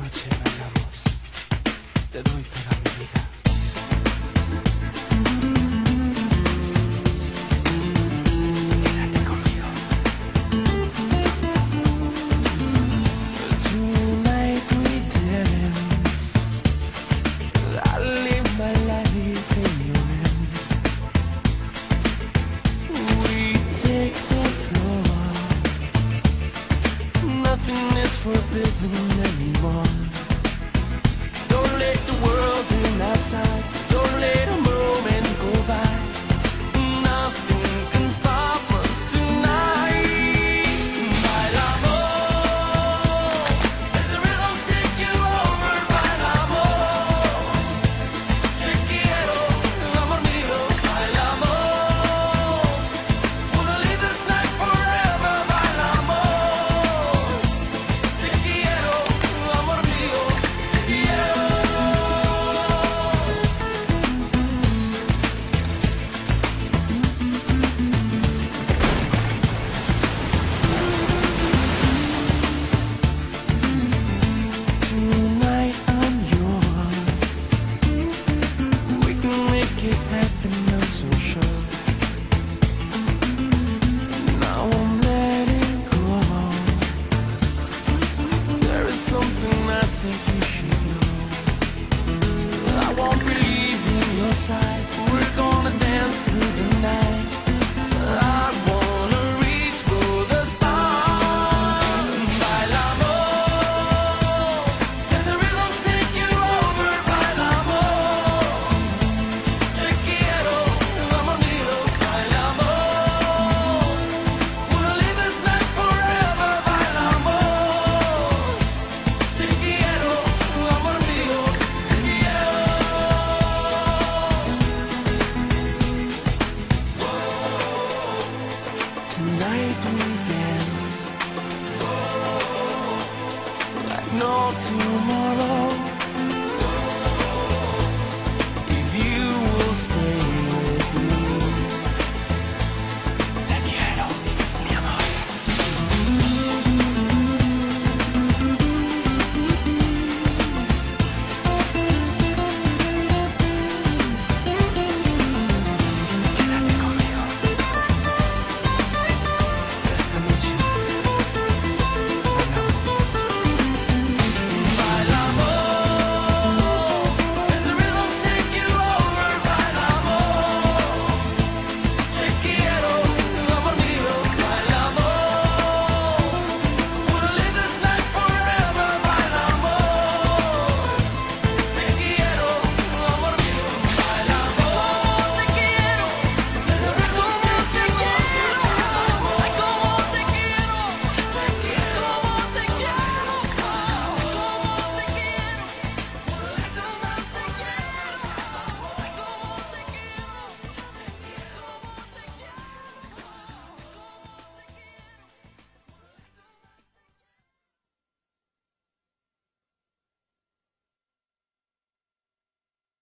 noche bailamos, te doy toda mi vida. Quédate conmigo. Tonight we dance, I live my life in your hands. We take the floor, nothing is forbidden anymore. Don't let the world in outside, don't let a moment go by. Nothing can stop us tonight. Bailamos, let the rhythm take you over. Bailamos, te quiero, amor mío. Bailamos, wanna live this night forever. Bailamos, te quiero, amor mío. Tonight I'm yours. We can make it happen, I'm so sure. Now I'm letting go. There is something I think you should know. I won't be leaving your side. We're gonna dance through the night. I wanna reach for the stars. Bailamos, let the rhythm take you over. Bailamos, te quiero, amor mío. Bailamos, wanna live this night forever. Bailamos, te quiero, amor mío. Tonight we dance like no tomorrow.